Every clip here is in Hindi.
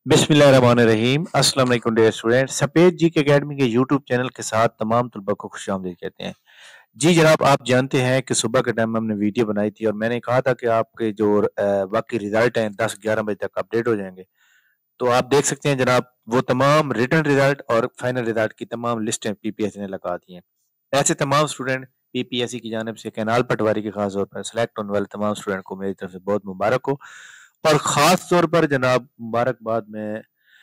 बिस्मिल्लाहिर्रहमानिर्रहीम। अस्सलाम वालेकुम डियर स्टूडेंट। सफेद जी के एकेडमी के यूट्यूब चैनल के साथ तमाम तलबा को खुशामदीद कहते हैं। जी जनाब, आप जानते हैं कि सुबह के टाइम में हमने वीडियो बनाई थी और मैंने कहा था कि आपके जो बाकी रिजल्ट हैं 10-11 बजे तक अपडेट हो जाएंगे। तो आप देख सकते हैं जनाब, वो तमाम रिटन रिजल्ट और फाइनल रिजल्ट की तमाम लिस्टें पीपीएससी ने लगा दी हैं। ऐसे तमाम स्टूडेंट पीपीएससी की जानिब से कैनाल पटवारी के खास तौर पर सेलेक्ट होने वाले तमाम स्टूडेंट को मेरी तरफ से बहुत मुबारक हो। और खास तौर पर जनाब मुबारकबाद में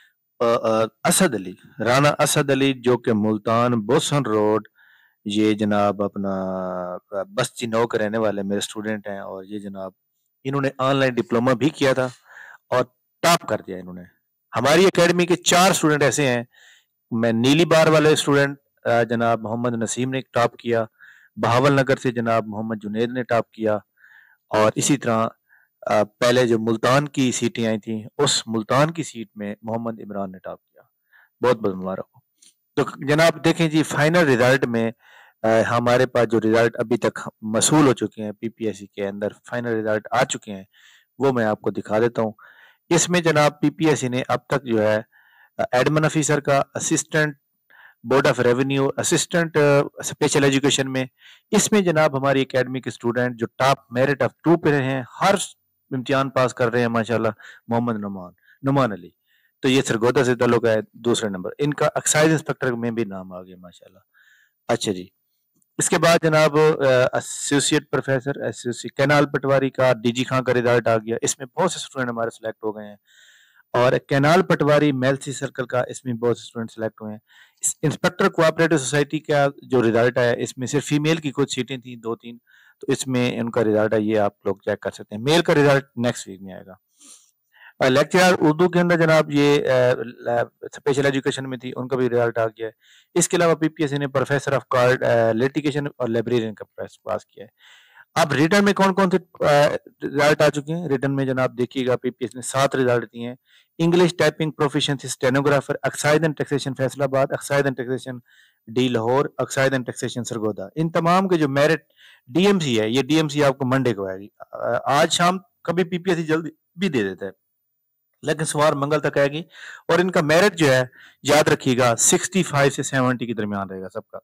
असद अली, राना असद अली, जो कि मुल्तान बोसन रोड, ये जनाब अपना बस्ती नौ के रहने वाले मेरे स्टूडेंट हैं। और ये जनाब इन्होंने ऑनलाइन डिप्लोमा भी किया था और टॉप कर दिया इन्होंने। हमारी एकेडमी के 4 स्टूडेंट ऐसे हैं। मैं नीली बार वाले स्टूडेंट जनाब मोहम्मद नसीम ने टॉप किया, बहावल नगर से जनाब मोहम्मद जुनैद ने टॉप किया, और इसी तरह पहले जो मुल्तान की सीटें आई थी, उस मुल्तान की सीट में मोहम्मद इमरान ने टॉप किया। बहुत बहुत मुबारक हो। तो जनाब देखें जी, फाइनल रिजल्ट में हमारे पास जो रिजल्ट अभी तक मसूल हो चुके हैं, पीपीएससी के अंदर फाइनल रिजल्ट आ चुके हैं, वो मैं आपको दिखा देता हूँ। इसमें जनाब पीपीएससी ने अब तक जो है एडमिन ऑफिसर का, assistant board of revenue, assistant special education में, इसमें जनाब हमारी एकेडमी के स्टूडेंट जो टॉप मेरिट ऑफ 2 पे रहे हैं, हर इम्तिहान पास कर रहे हैं माशाल्लाह, मोहम्मद नुमान नुमान अली। तो ये सरगोदा से ताल्लुक है, दूसरे नंबर। इनका एक्साइज इंस्पेक्टर में भी नाम आ गया माशाल्लाह। अच्छा जी, इसके बाद जनाब associate professor associate canal patwari का डीजी खां का रिजल्ट आ गया। इसमें बहुत से स्टूडेंट हमारे सेलेक्ट हो गए हैं। और कैनाल पटवारी मेलसी सर्कल का, इसमें बहुत से स्टूडेंट सेलेक्ट हुए हैं। इंस्पेक्टर कोऑपरेटिव सोसाइटी का जो रिजल्ट आया, इसमें सिर्फ फीमेल की कुछ सीटें थी, 2-3, तो इसमें उनका रिजल्ट है, ये आप लोग चेक कर सकते हैं। मेल का रिजल्ट नेक्स्ट वीक में आएगा। लेक्चरर उर्दू के अंदर जनाब ये स्पेशल एजुकेशन में थी, उनका भी रिजल्ट आ गया है। इसके अलावा पीपीएससी ने प्रोफेसर ऑफ कार्ड लिटिगेशन और लाइब्रेरियन का पास किया है। अब रिटर्न में कौन कौन से रिजल्ट आ चुके हैं? रिटर्न में जनाब देखिएगा, पीपीएस ने 7 रिजल्ट दिए हैं। English typing proficiency stenographer, excise and taxation Faisalabad, excise and taxation D Lahore, excise and taxation Sargodha. इन तमाम के जो मेरिट डीएमसी है, ये डीएमसी आपको मंडे को आएगी। आज शाम कभी पीपीएससी जल्दी भी दे देता है, लेकिन सोमवार मंगल तक आएगी। और इनका मेरिट जो है, याद रखिएगा, 65 से 70 के दरमियान रहेगा सबका।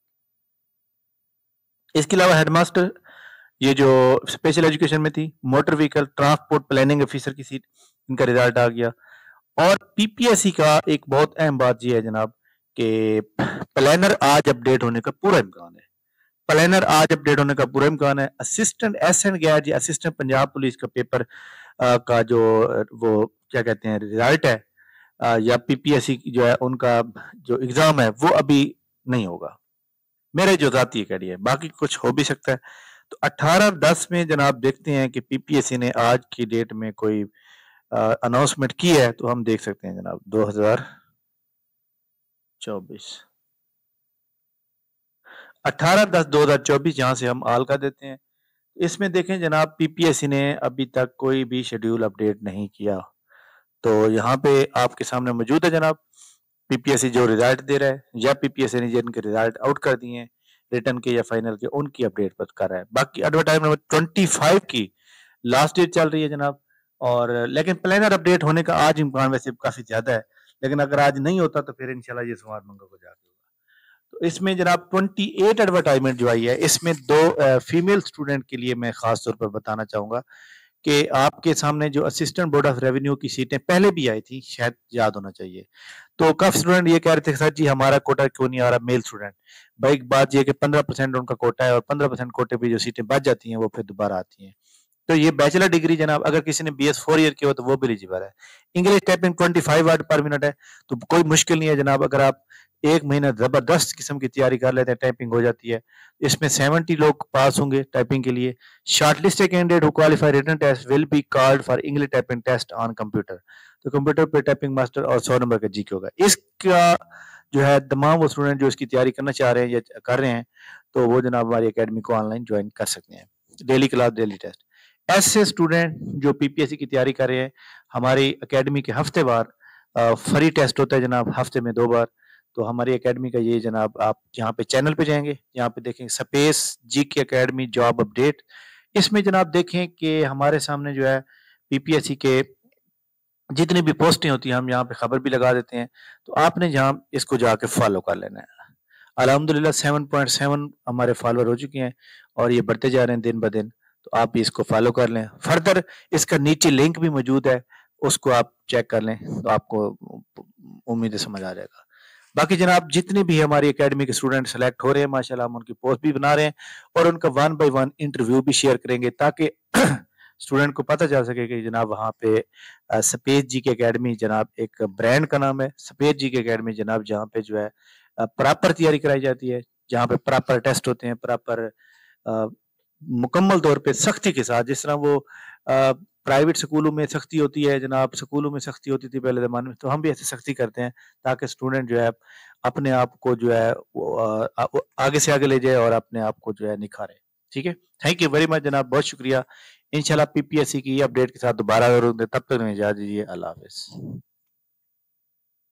इसके अलावा हेडमास्टर, ये जो स्पेशल एजुकेशन में थी, motor vehicle transport planning officer की सीट, इनका रिजल्ट आ गया। और पीपीएससी का एक बहुत अहम बात यह है जनाब कि प्लानर आज अपडेट होने का पूरा इम्कान है। प्लानर आज अपडेट होने का पूरा इम्कान है। असिस्टेंट एस एंड गैर या असिस्टेंट पंजाब पुलिस का पेपर का जो वो क्या कहते हैं रिजल्ट है, या पीपीएससी जो है उनका जो एग्जाम है, वो अभी नहीं होगा। मेरे जो जाती है, है बाकी कुछ हो भी सकता है। तो 18-10 में जनाब देखते हैं कि पीपीएससी ने आज की डेट में कोई अनाउंसमेंट की है, तो हम देख सकते हैं जनाब 2024 18-10-2024 जहां से हम आल का देते हैं। इसमें देखें जनाब, पीपीएससी ने अभी तक कोई भी शेड्यूल अपडेट नहीं किया। तो यहाँ पे आपके सामने मौजूद है जनाब, पीपीएससी जो रिजल्ट दे रहा है, या पीपीएससी ने जिनके रिजल्ट आउट कर दिए हैं रिटर्न के या फाइनल के, उनकी अपडेट पर कर रहा है। बाकी एडवर्टाइजमेंट नंबर 25 की लास्ट डेट चल रही है जनाब। और लेकिन प्लानर अपडेट होने का आज इम्कान वैसे काफी ज्यादा है, लेकिन अगर आज नहीं होता तो फिर इंशाल्लाह ये सोमवार मंगल को जाके होगा। तो इसमें जनाब 28 एडवर्टाइजमेंट जो आई है, इसमें 2 फीमेल स्टूडेंट के लिए मैं खास तौर पर बताना चाहूंगा कि आपके सामने जो असिस्टेंट बोर्ड ऑफ रेवेन्यू की सीटें पहले भी आई थी, शायद याद होना चाहिए। तो काफी स्टूडेंट ये कह रहे थे सर जी हमारा कोटा क्यों नहीं आ रहा, मेल स्टूडेंट। भाई बात ये कि 15% उनका कोटा है, और 15% कोटे पे जो सीटें बच जाती हैं वो फिर दोबारा आती हैं। तो ये बैचलर डिग्री जनाब, अगर किसी ने बीएस 4 ईयर की हो तो वो भी एलिजिबल है। English typing 25 word per minute है, तो कोई मुश्किल नहीं है जनाब। अगर आप एक महीना जबरदस्त किस्म की तैयारी कर लेते हैं, टाइपिंग हो जाती है। इसमें 70 लोग पास होंगे टाइपिंग के लिए। Shortlisted candidate who qualify written test will be called for English typing test on computer. तो कंप्यूटर पे टाइपिंग मास्टर और 100 नंबर का जीके होगा। इसका जो है तमाम वो स्टूडेंट जो इसकी तैयारी करना चाह रहे हैं या कर रहे हैं, तो वो जनाब हमारी एकेडमी को ऑनलाइन ज्वाइन कर सकते हैं। Daily class, daily test. ऐसे स्टूडेंट जो पीपीएससी की तैयारी कर रहे हैं, हमारी एकेडमी के हफ्तेवार फ्री टेस्ट होता है जनाब, हफ्ते में 2 बार। तो हमारी एकेडमी का ये जनाब, आप यहाँ पे चैनल पे जाएंगे, यहाँ पे देखेंगे space GK academy job update. इसमें जनाब देखें कि हमारे सामने जो है पीपीएससी के जितनी भी पोस्टें होती हैं हम यहाँ पे खबर भी लगा देते हैं, तो आपने यहाँ इसको जाके फॉलो कर लेना है। अल्हम्दुलिल्लाह 7.7 हमारे फॉलोअर हो चुके हैं और ये बढ़ते जा रहे हैं दिन ब दिन, तो आप भी इसको फॉलो कर लें। फर्दर इसका नीचे लिंक भी मौजूद है, उसको आप चेक कर लें, तो आपको उम्मीद है समझ आ जाएगा। बाकी जनाब जितने भी हमारी एकेडमी के स्टूडेंट सेलेक्ट हो रहे हैं माशाल्लाह, हम उनकी पोस्ट भी बना रहे हैं और उनका 1 बाय 1 इंटरव्यू भी शेयर करेंगे, ताकि स्टूडेंट को पता चल सके कि जनाब वहाँ पे सफेद जी की एकेडमी जनाब एक ब्रांड का नाम है। सफेद जी की एकेडमी जनाब जहाँ पे जो है प्रॉपर तैयारी कराई जाती है, जहाँ पे प्रॉपर टेस्ट होते हैं, प्रॉपर मुकम्मल तौर पे सख्ती के साथ, जिस तरह वो प्राइवेट स्कूलों में सख्ती होती है जनाब, स्कूलों में सख्ती होती थी पहले ज़माने में, तो हम भी ऐसे सख्ती करते हैं ताकि स्टूडेंट जो है अपने आप को जो है वो आगे से आगे ले जाए और अपने आप को जो है निखारे। ठीक है, थैंक यू वेरी मच जनाब, बहुत शुक्रिया। इंशाल्लाह पीपीएससी की अपडेट के साथ दोबारा जरूर, तब तक इजाज़त दीजिए। अल्लाह हाफिज़।